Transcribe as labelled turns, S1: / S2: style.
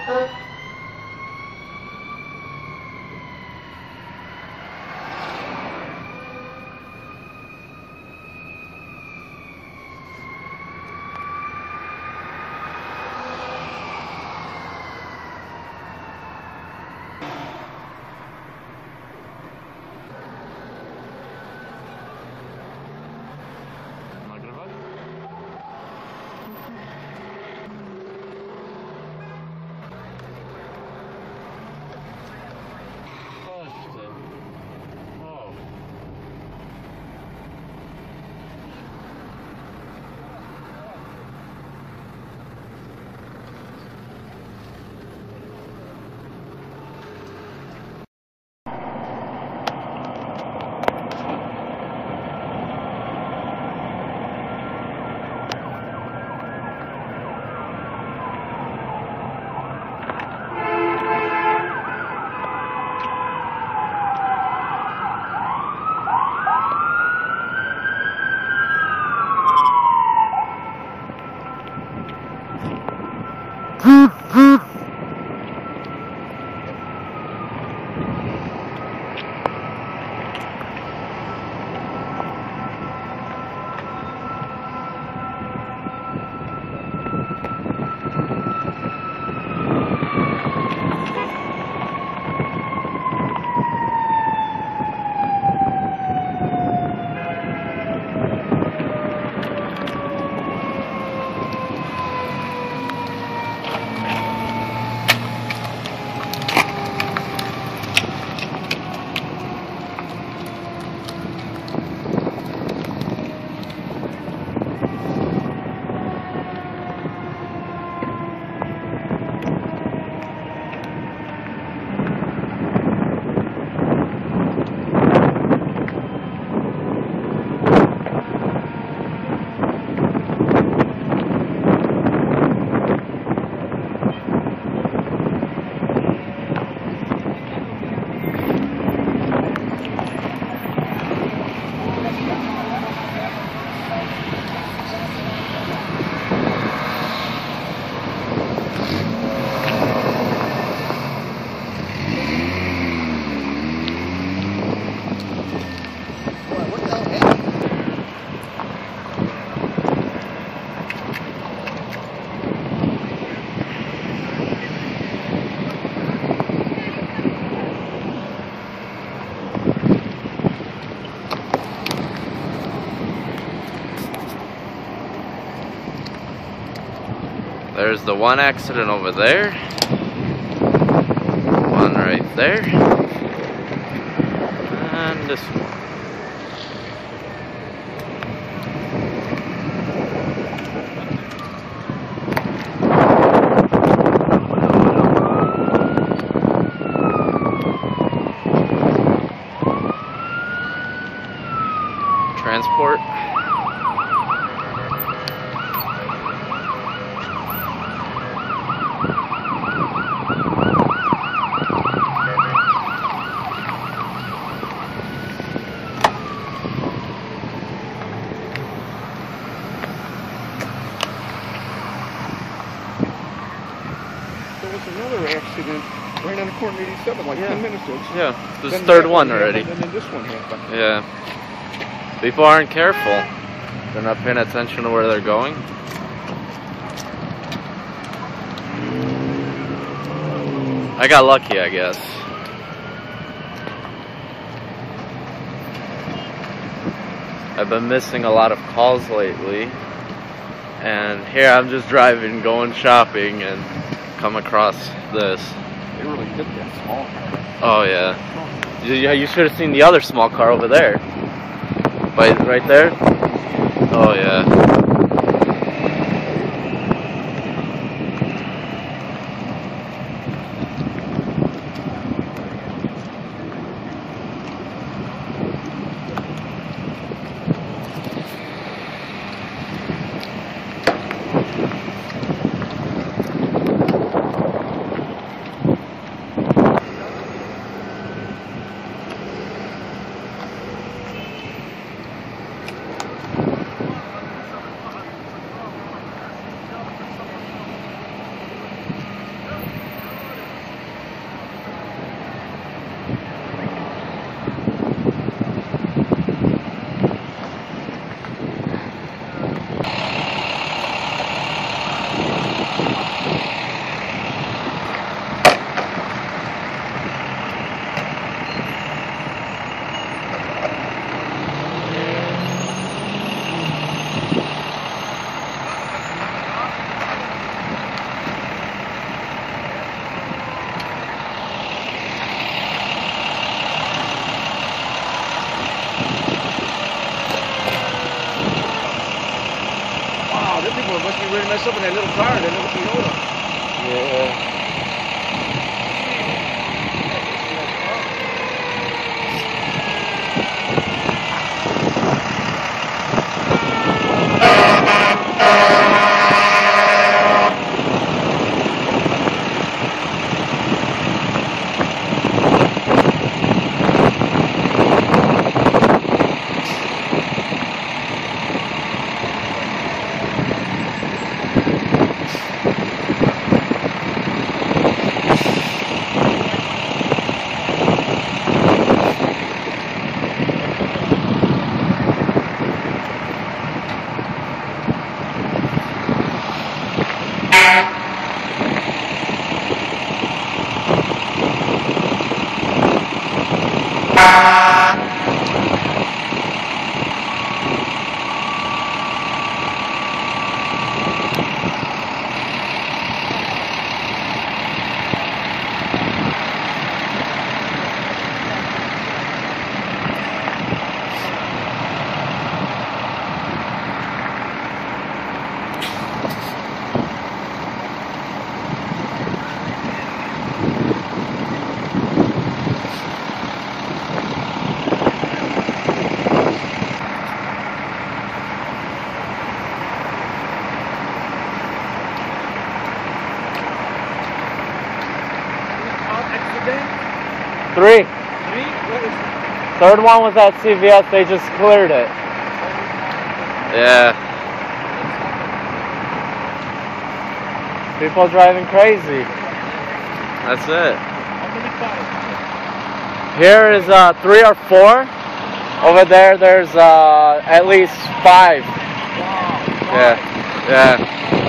S1: There's the one accident over there. One right there. And this one. Transport.
S2: Another accident right on the corner of 87, like 10 minutes ago.
S1: Yeah, this is the third one already.
S2: And then this one happened.
S1: Yeah. People aren't careful. They're not paying attention to where they're going. I got lucky, I guess. I've been missing a lot of calls lately. And here I'm just driving, going shopping, and come across this.
S2: They really hit that small car.
S1: Oh yeah. You should have seen the other small car over there. Right there? Oh yeah.
S2: really messed up in that little car, that little Toyota.
S1: Yeah. Three. Third one was at CVS. They just cleared it. Yeah. People driving crazy. That's it. Here is 3 or 4. Over there, there's at least 5. Yeah. Yeah.